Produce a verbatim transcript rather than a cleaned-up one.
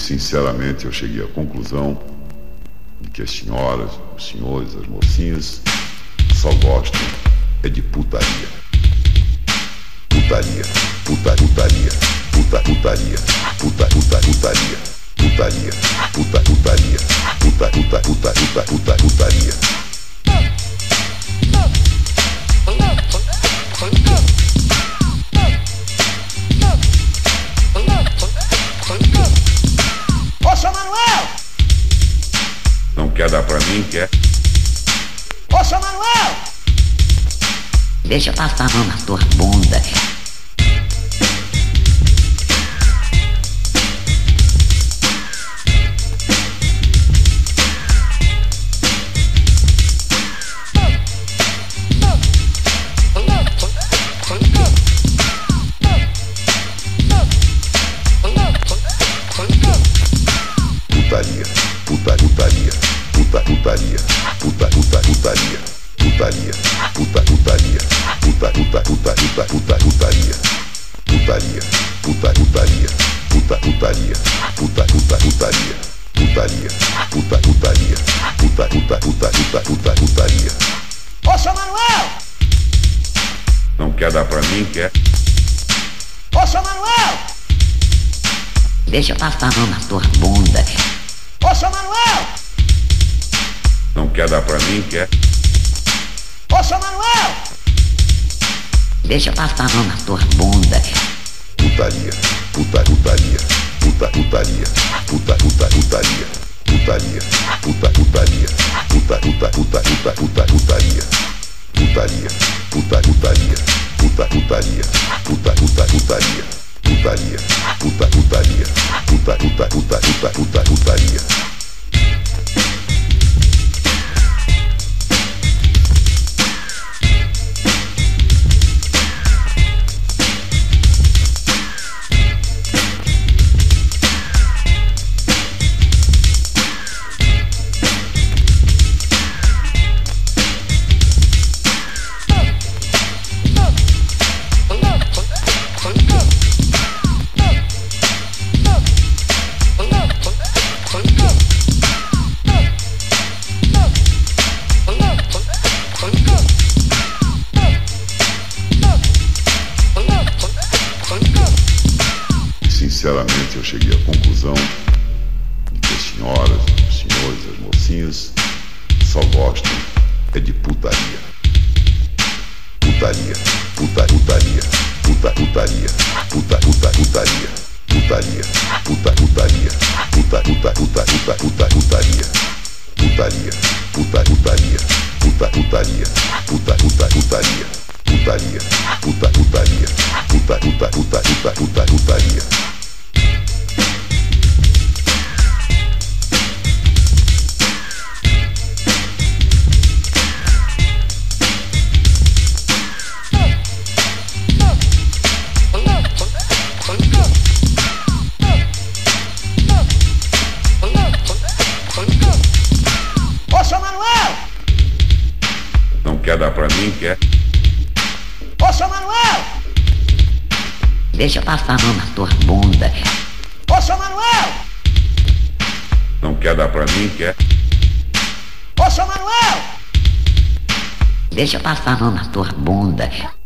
Sinceramente, eu cheguei à conclusão de que as senhoras, os senhores, as mocinhas só gostam é de putaria. Putaria, puta, putaria, puta, putaria, puta, puta, putaria, putaria, puta, putaria, puta, puta, puta, puta, puta, putaria. Ô, seu Manuel! Não quer dar pra mim, quer? Ô, seu Manuel! Deixa eu passar a mão na tua bunda. Putaria, puta, putaria, puta, putaria, puta, puta, putaria, putaria, puta, putaria, puta, puta, puta, puta, puta, putaria, putaria, puta, putaria, puta, putaria, puta, puta, putaria, putaria, puta, putaria, puta, puta, puta, puta, puta, putaria. Ô, seu Manuel! Não quer dar pra mim, quer? Ô, seu Manuel! Deixa eu passar a mão na tua bunda. Ô, seu Manuel! Não quer dar pra mim, quer? Ô, seu Manuel! Deixa eu passar a mão na tua bunda. Putaria, puta, putaria, puta, putaria, puta, puta, putaria, putaria, puta, putaria, puta, puta, puta, puta, puta, putaria, putaria, puta, putaria, puta, putaria, puta, puta, putaria, putaria, puta, putaria, puta, puta, puta, puta, puta, putaria. Sinceramente, eu cheguei à conclusão de que as senhoras, os senhores, as mocinhas só gostam é de putaria. Putaria, puta, putaria, puta, putaria, puta, puta, putaria, putaria, puta, putaria, puta, puta, puta, puta, puta, putaria, putaria, puta, putaria, puta, putaria, puta, puta, putaria, putaria, puta, putaria, puta, puta, puta, puta, puta, putaria. Ô, seu Manuel! Não quer dar pra mim, quer? Ô, seu Manuel! Deixa eu passar a mão na tua bunda. Ô, seu Manuel! Não quer dar pra mim, quer? Ô, seu Manuel! Deixa eu passar a mão na tua bunda.